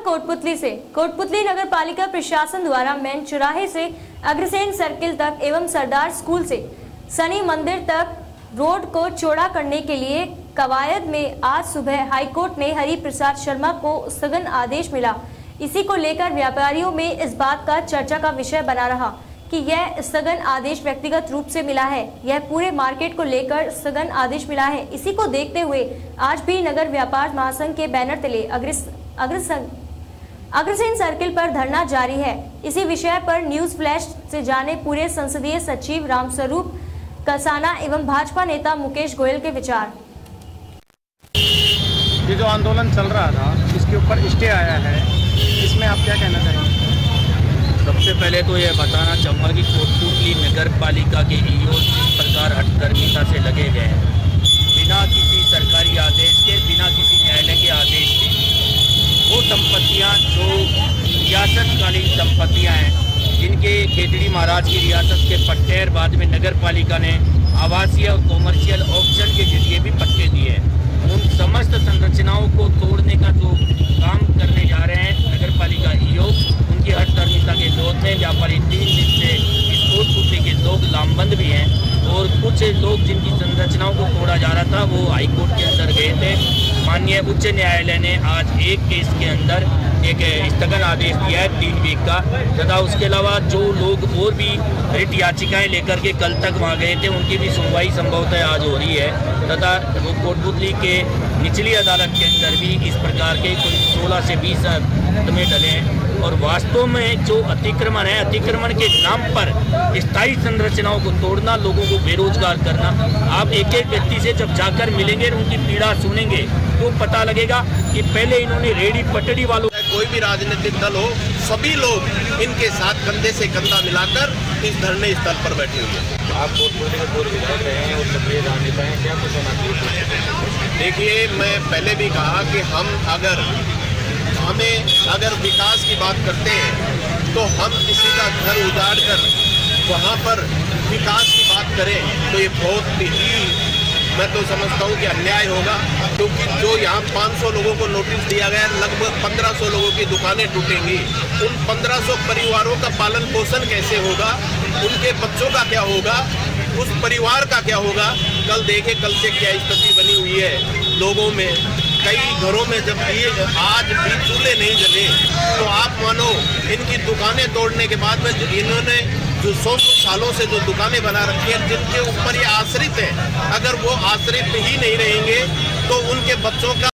कोटपुतली से। कोटपुतली नगर पालिका प्रशासन द्वारा मेन चौराहे से अग्रसेन सर्किल तक एवं सरदार स्कूल से शनि मंदिर तक रोड को चौड़ा करने के लिए कवायद में आज सुबह हाईकोर्ट ने हरि प्रसाद शर्मा को स्थगन आदेश मिला। इसी को लेकर व्यापारियों में इस बात का चर्चा का विषय बना रहा कि यह स्थगन आदेश व्यक्तिगत रूप से मिला है, यह पूरे मार्केट को लेकर स्थगन आदेश मिला है। इसी को देखते हुए आज भी नगर व्यापार महासंघ के बैनर तले अग्रसेन सर्किल पर धरना जारी है। इसी विषय पर न्यूज फ्लैश से जाने पूरे संसदीय सचिव रामस्वरूप कसाना एवं भाजपा नेता मुकेश गोयल के विचार। ये जो आंदोलन चल रहा था इसके ऊपर स्टे आया है, इसमें आप क्या कहना चाहेंगे? सबसे पहले तो यह बताना चाहूँगा कि कोटपुतली नगर पालिका के ईओ जिस प्रकार हठधर्मिता से लगे गए हैं, बिना किसी सरकारी आदेश के, बिना किसी न्यायालय के आदेश के, वो संपत्तियाँ जो रियासतकालीन संपत्तियाँ हैं, जिनके खेतड़ी महाराज की रियासत के पट्टे और बाद में नगर पालिका ने आवासीय और कॉमर्शियल ऑप्शन के जरिए भी पट्टे दिए हैं, उन समस्त संरचनाओं को तोड़ने का जो काम करने जा रहे हैं नगर पालिका ईओ, उनकी हठधर्मिता के विरोध में व्यापारी 3 दिन से इस कोटपुतली के लोग लामबंद भी हैं और कुछ लोग जिनकी संरचनाओं को तोड़ा जा रहा था वो हाईकोर्ट के अंदर गए थे। माननीय उच्च न्यायालय ने आज एक केस के अंदर एक स्थगन आदेश दिया है 3 वीक का, तथा उसके अलावा जो लोग और भी रिट याचिकाएं लेकर के कल तक वहाँ गए थे उनकी भी सुनवाई संभवतः आज हो रही है, तथा वो कोटपुतली के निचली अदालत के अंदर भी इस प्रकार के कोई 16 से 20 मुकदमे डले हैं। और वास्तव में जो अतिक्रमण है, अतिक्रमण के नाम पर स्थायी संरचनाओं को तोड़ना, लोगों को बेरोजगार करना, आप एक एक व्यक्ति से जब जाकर मिलेंगे उनकी पीड़ा सुनेंगे तो पता लगेगा कि पहले इन्होंने रेडी पटड़ी वालों, कोई भी राजनीतिक दल हो, सभी लोग इनके साथ कंधे से कंधा मिलाकर इस धरने स्थल पर बैठे हुए हैं। आप कोटपुतली के पूर्व विधायक रहे हैं और सक्रिय राजनेता हैं, क्या कुछ होना चाहिए? देखिए, मैं पहले भी कहा कि हमें अगर विकास की बात करते हैं तो हम किसी का घर उजाड़ कर वहाँ पर विकास की बात करें तो ये बहुत ही, मैं तो समझता हूँ कि अन्याय होगा, क्योंकि जो यहाँ 500 लोगों को नोटिस दिया गया, लगभग 1500 लोगों की दुकानें टूटेंगी। उन 1500 परिवारों का पालन पोषण कैसे होगा, उनके बच्चों का क्या होगा, उस परिवार का क्या होगा? कल देखे कल से क्या स्थिति बनी हुई है लोगों में। कई घरों में जब ये आज भी चूल्हे नहीं जले तो आप मानो इनकी दुकानें तोड़ने के बाद में इन्होंने जो 100 सालों से जो दुकानें बना रखी है, जिनके ऊपर ये आश्रित है, अगर वो आश्रित ही नहीं रहेंगे तो उनके बच्चों का